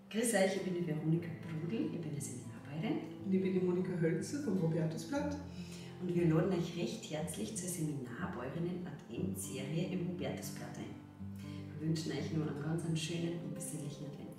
Grüß euch, ich bin die Veronika Brudel, ich bin eine Seminarbäuerin. Und ich bin die Monika Hölzer vom Hubertusblatt. Und wir laden euch recht herzlich zur Seminarbäuerinnen-Adventsserie im Hubertusblatt ein. Wir wünschen euch nun einen ganz schönen und besinnlichen Advent.